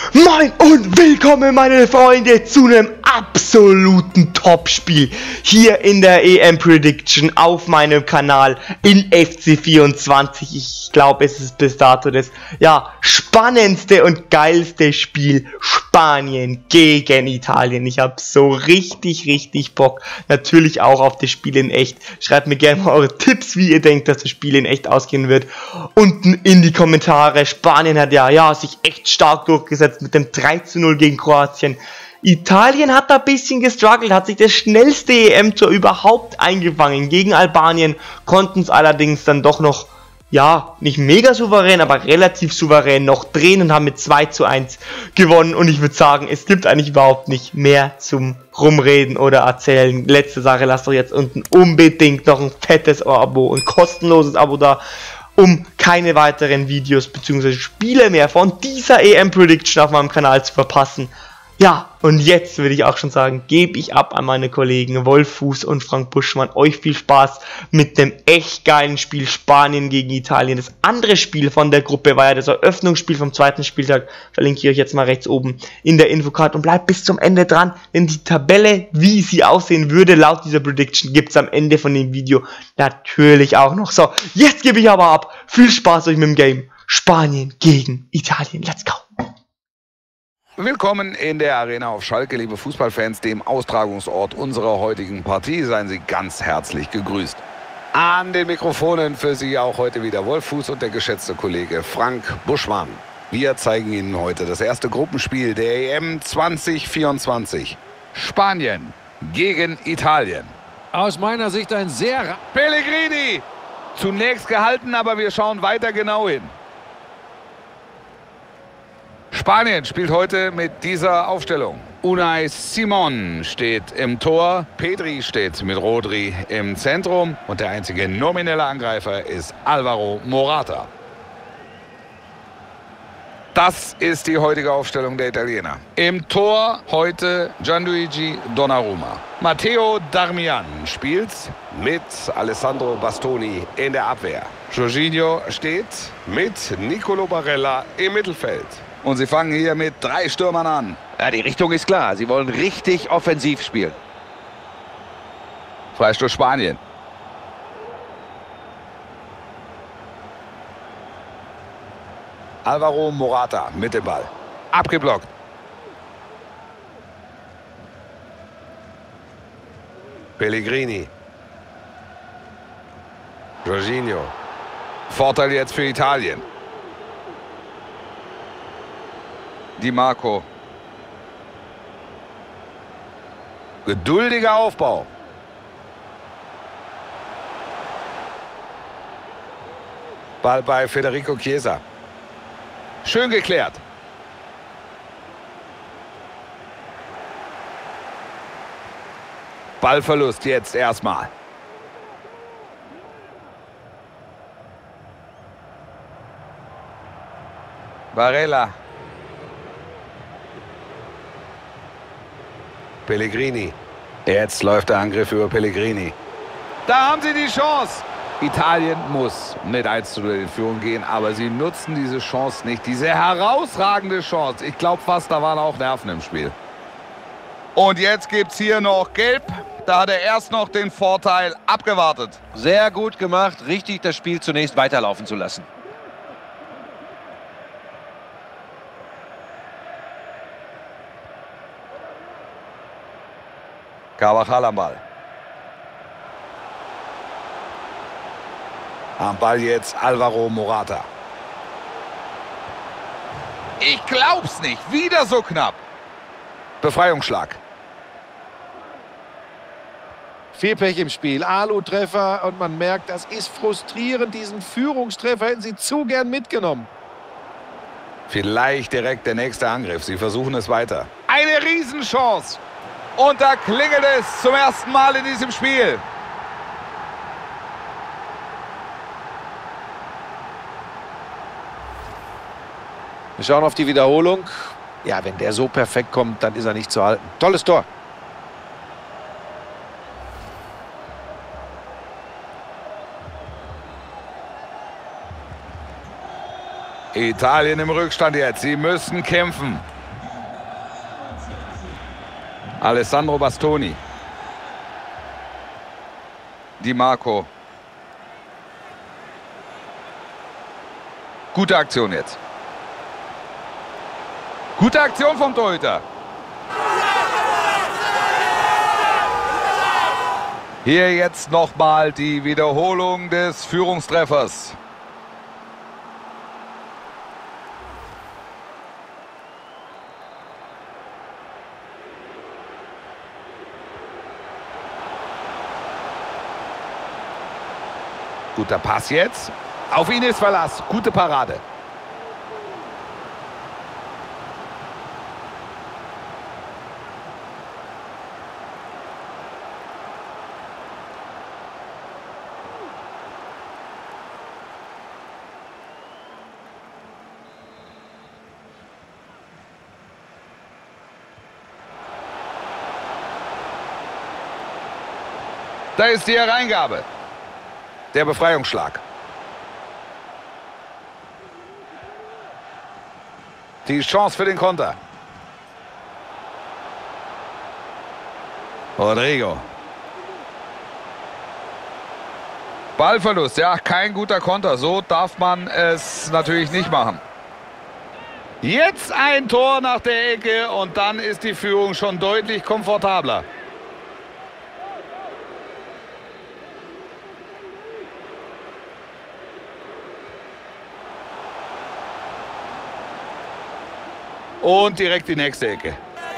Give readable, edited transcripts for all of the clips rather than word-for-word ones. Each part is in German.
Moin und willkommen meine Freunde zu einem absoluten Topspiel hier in der EM Prediction auf meinem Kanal in FC24. Ich glaube, es ist bis dato das spannendste und geilste Spiel Spanien gegen Italien. Ich habe so richtig Bock, natürlich auch auf das Spiel in echt. Schreibt mir gerne mal eure Tipps, wie ihr denkt, dass das Spiel in echt ausgehen wird, unten in die Kommentare. Spanien hat sich echt stark durchgesetzt mit dem 3:0 gegen Kroatien. Italien hat da ein bisschen gestruggelt, hat sich das schnellste EM-Tor überhaupt eingefangen. Gegen Albanien konnten es allerdings dann doch noch, nicht mega souverän, aber relativ souverän noch drehen und haben mit 2:1 gewonnen. Und ich würde sagen, es gibt eigentlich überhaupt nicht mehr zum Rumreden oder Erzählen. Letzte Sache, lasst doch jetzt unten unbedingt noch ein fettes Abo und kostenloses Abo da, um keine weiteren Videos bzw. Spiele mehr von dieser EM Prediction auf meinem Kanal zu verpassen. Ja, und jetzt würde ich auch schon sagen, gebe ich ab an meine Kollegen Wolf Fuß und Frank Buschmann. Euch viel Spaß mit dem echt geilen Spiel Spanien gegen Italien. Das andere Spiel von der Gruppe war ja das Eröffnungsspiel vom zweiten Spieltag. Verlinke ich euch jetzt mal rechts oben in der Infocard und bleibt bis zum Ende dran, denn die Tabelle, wie sie aussehen würde laut dieser Prediction, gibt es am Ende von dem Video natürlich auch noch. So, jetzt gebe ich aber ab. Viel Spaß euch mit dem Game Spanien gegen Italien. Let's go! Willkommen in der Arena auf Schalke, liebe Fußballfans, dem Austragungsort unserer heutigen Partie. Seien Sie ganz herzlich gegrüßt. An den Mikrofonen für Sie auch heute wieder Wolf Fuß und der geschätzte Kollege Frank Buschmann. Wir zeigen Ihnen heute das erste Gruppenspiel der EM 2024. Spanien gegen Italien. Aus meiner Sicht ein sehr... Pellegrini! Zunächst gehalten, aber wir schauen weiter genau hin. Spanien spielt heute mit dieser Aufstellung. Unai Simón steht im Tor, Pedri steht mit Rodri im Zentrum und der einzige nominelle Angreifer ist Alvaro Morata. Das ist die heutige Aufstellung der Italiener. Im Tor heute Gianluigi Donnarumma. Matteo Darmian spielt mit Alessandro Bastoni in der Abwehr. Jorginho steht mit Nicolo Barella im Mittelfeld. Und sie fangen hier mit 3 Stürmern an. Ja, die Richtung ist klar. Sie wollen richtig offensiv spielen. Freistoß Spanien. Alvaro Morata mit dem Ball. Abgeblockt. Pellegrini. Jorginho. Vorteil jetzt für Italien. Di Marco. Geduldiger Aufbau. Ball bei Federico Chiesa. Schön geklärt. Ballverlust jetzt erstmal. Barella. Pellegrini. Jetzt läuft der Angriff über Pellegrini. Da haben sie die Chance. Italien muss mit 1:0 in Führung gehen, aber sie nutzen diese Chance nicht. Diese herausragende Chance. Ich glaube fast, da waren auch Nerven im Spiel. Und jetzt gibt es hier noch Gelb. Da hat er erst noch den Vorteil abgewartet. Sehr gut gemacht. Richtig, das Spiel zunächst weiterlaufen zu lassen. Carvajal am Ball. Am Ball jetzt Alvaro Morata. Ich glaub's nicht. Wieder so knapp. Befreiungsschlag. Viel Pech im Spiel. Alu-Treffer und man merkt, das ist frustrierend. Diesen Führungstreffer hätten sie zu gern mitgenommen. Vielleicht direkt der nächste Angriff. Sie versuchen es weiter. Eine Riesenchance. Und da klingelt es zum ersten Mal in diesem Spiel. Wir schauen auf die Wiederholung. Ja, wenn der so perfekt kommt, dann ist er nicht zu halten. Tolles Tor. Italien im Rückstand jetzt. Sie müssen kämpfen. Alessandro Bastoni. Di Marco. Gute Aktion jetzt. Gute Aktion vom Torhüter. Hier jetzt nochmal die Wiederholung des Führungstreffers. Guter Pass jetzt. Auf ihn ist Verlass. Gute Parade. Da ist die Hereingabe. Der Befreiungsschlag. Die Chance für den Konter. Rodrigo. Ballverlust. Ja, kein guter Konter. So darf man es natürlich nicht machen. Jetzt ein Tor nach der Ecke und dann ist die Führung schon deutlich komfortabler. Und direkt die nächste Ecke.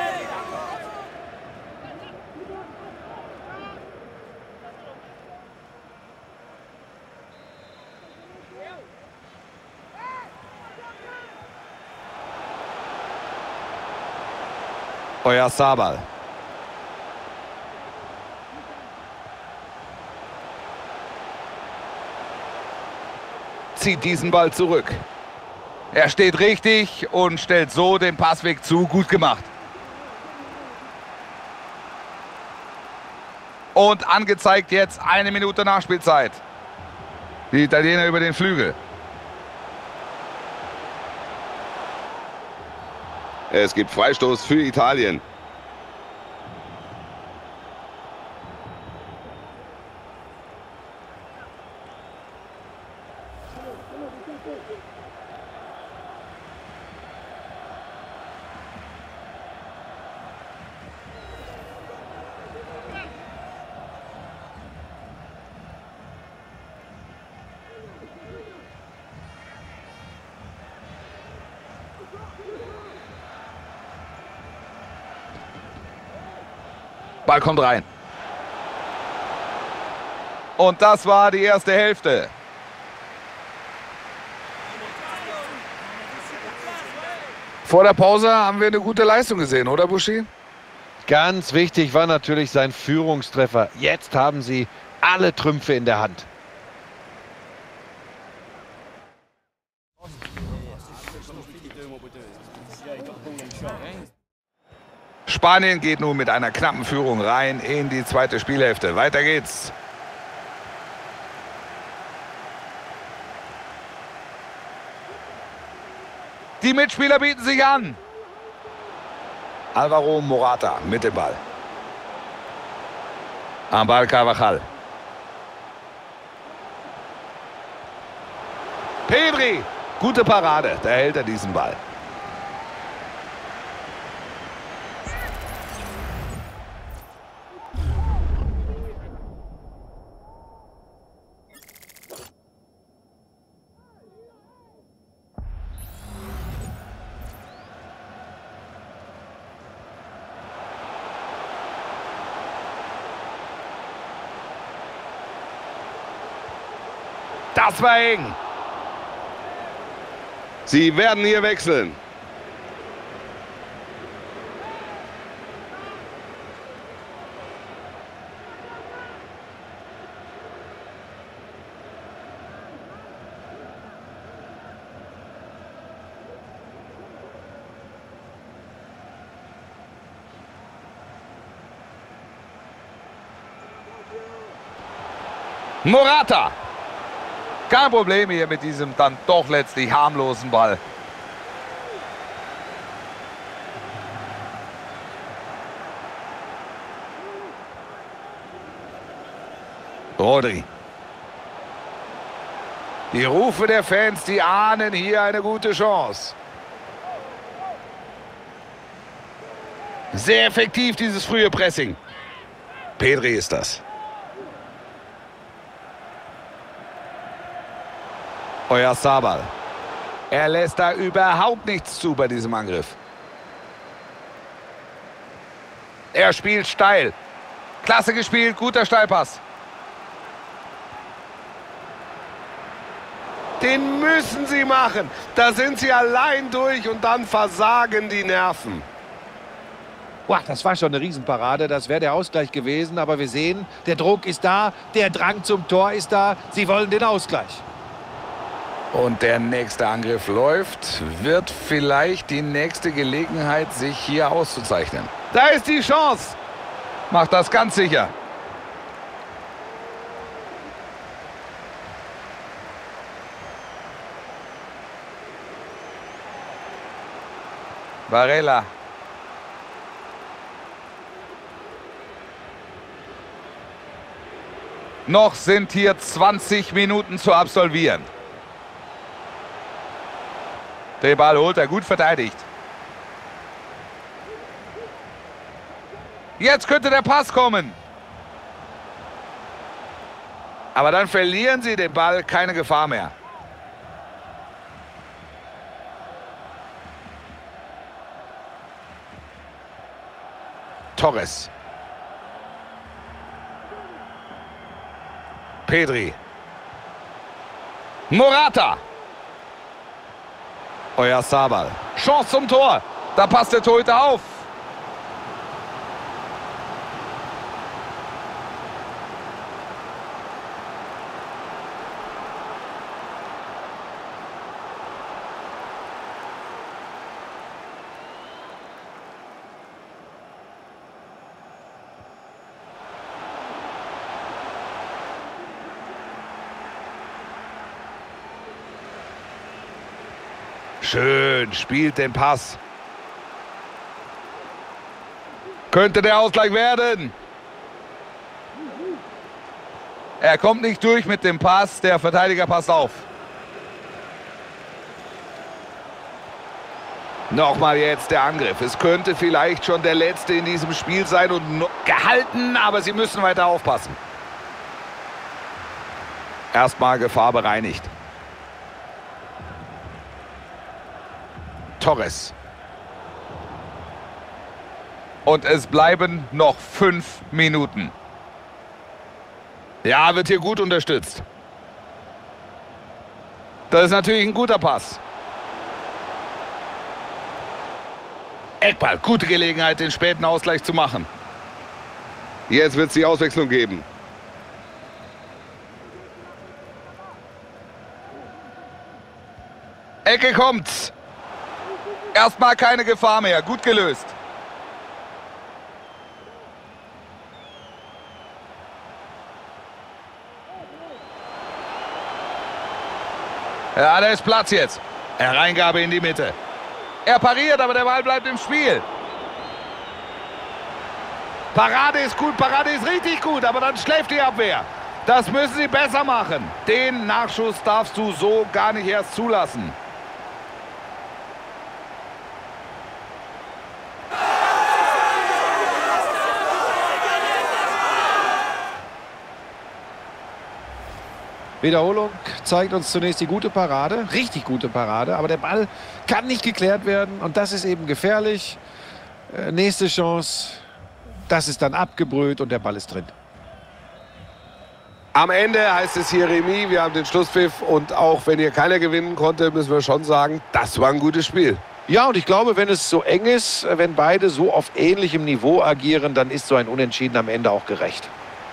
Oyarzabal. Zieht diesen Ball zurück. Er steht richtig und stellt so den Passweg zu. Gut gemacht. Und angezeigt jetzt 1 Minute Nachspielzeit. Die Italiener über den Flügel. Es gibt Freistoß für Italien. Ball kommt rein. Und das war die erste Hälfte. Vor der Pause haben wir eine gute Leistung gesehen, oder Buschi? Ganz wichtig war natürlich sein Führungstreffer. Jetzt haben sie alle Trümpfe in der Hand. Spanien geht nun mit einer knappen Führung rein in die zweite Spielhälfte. Weiter geht's. Die Mitspieler bieten sich an. Alvaro Morata mit dem Ball. Am Ball Carvajal. Pedri. Gute Parade. Da hält er diesen Ball. Das war eng. Sie werden hier wechseln. Morata. Kein Problem hier mit diesem dann doch letztlich harmlosen Ball. Rodri. Die Rufe der Fans, die ahnen hier eine gute Chance. Sehr effektiv dieses frühe Pressing. Pedri ist das. Oyarzabal. Er lässt da überhaupt nichts zu bei diesem Angriff. Er spielt steil. Klasse gespielt, guter Steilpass. Den müssen sie machen. Da sind sie allein durch und dann versagen die Nerven. Boah, das war schon eine Riesenparade. Das wäre der Ausgleich gewesen. Aber wir sehen, der Druck ist da. Der Drang zum Tor ist da. Sie wollen den Ausgleich. Und der nächste Angriff läuft. Wird vielleicht die nächste Gelegenheit, sich hier auszuzeichnen. Da ist die Chance. Macht das ganz sicher. Varela. Noch sind hier 20 Minuten zu absolvieren. Den Ball holt er, gut verteidigt. Jetzt könnte der Pass kommen. Aber dann verlieren sie den Ball, keine Gefahr mehr. Torres. Pedri. Morata. Oyarzabal. Chance zum Tor. Da passt der Torhüter auf. Schön, spielt den Pass. Könnte der Ausgleich werden. Er kommt nicht durch mit dem Pass, der Verteidiger passt auf. Nochmal jetzt der Angriff. Es könnte vielleicht schon der letzte in diesem Spiel sein und gehalten, aber sie müssen weiter aufpassen. Erstmal Gefahr bereinigt. Torres. Und es bleiben noch 5 Minuten. Ja, wird hier gut unterstützt. Das ist natürlich ein guter Pass. Eckball, gute Gelegenheit, den späten Ausgleich zu machen. Jetzt wird es die Auswechslung geben. Ecke kommt's. Erstmal keine Gefahr mehr. Gut gelöst. Ja, da ist Platz jetzt. Hereingabe in die Mitte. Er pariert, aber der Ball bleibt im Spiel. Parade ist gut, Parade ist richtig gut, aber dann schläft die Abwehr. Das müssen sie besser machen. Den Nachschuss darfst du so gar nicht erst zulassen. Wiederholung zeigt uns zunächst die gute Parade, richtig gute Parade, aber der Ball kann nicht geklärt werden und das ist eben gefährlich. Nächste Chance, das ist dann abgebrüht und der Ball ist drin. Am Ende heißt es hier Remis, wir haben den Schlusspfiff und auch wenn hier keiner gewinnen konnte, müssen wir schon sagen, das war ein gutes Spiel. Ja, und ich glaube, wenn es so eng ist, wenn beide so auf ähnlichem Niveau agieren, dann ist so ein Unentschieden am Ende auch gerecht.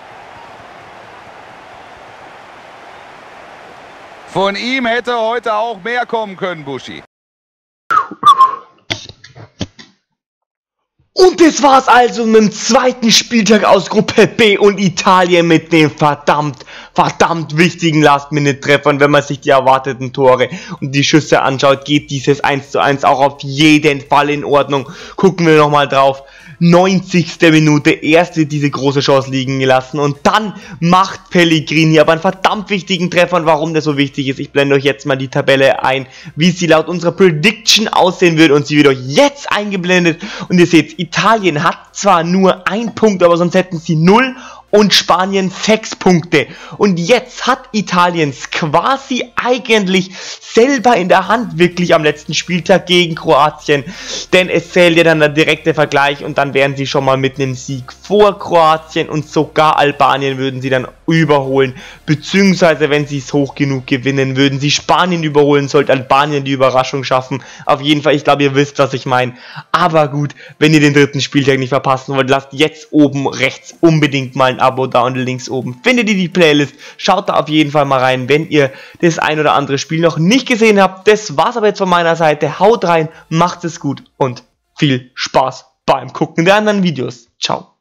Von ihm hätte heute auch mehr kommen können, Buschi. Und das war's also mit dem zweiten Spieltag aus Gruppe B und Italien mit den verdammt wichtigen Last-Minute-Treffern. Wenn man sich die erwarteten Tore und die Schüsse anschaut, geht dieses 1:1 auch auf jeden Fall in Ordnung. Gucken wir nochmal drauf. 90. Minute, erst wird diese große Chance liegen gelassen und dann macht Pellegrini aber einen verdammt wichtigen Treffer. Und warum der so wichtig ist, ich blende euch jetzt mal die Tabelle ein, wie sie laut unserer Prediction aussehen wird, und sie wird euch jetzt eingeblendet. Und ihr seht, Italien hat zwar nur 1 Punkt, aber sonst hätten sie 0 und Spanien 6 Punkte. Und jetzt hat Italiens quasi eigentlich selber in der Hand, wirklich am letzten Spieltag gegen Kroatien. Denn es zählt ja dann der direkte Vergleich und dann wären sie schon mal mit einem Sieg vor Kroatien und sogar Albanien würden sie dann überholen. Beziehungsweise, wenn sie es hoch genug gewinnen, würden sie Spanien überholen, sollte Albanien die Überraschung schaffen. Auf jeden Fall, ich glaube, ihr wisst, was ich meine. Aber gut, wenn ihr den dritten Spieltag nicht verpassen wollt, lasst jetzt oben rechts unbedingt mal ein Abo da und links oben findet ihr die Playlist. Schaut da auf jeden Fall mal rein, wenn ihr das ein oder andere Spiel noch nicht gesehen habt. Das war's aber jetzt von meiner Seite. Haut rein, macht es gut und viel Spaß beim Gucken der anderen Videos. Ciao.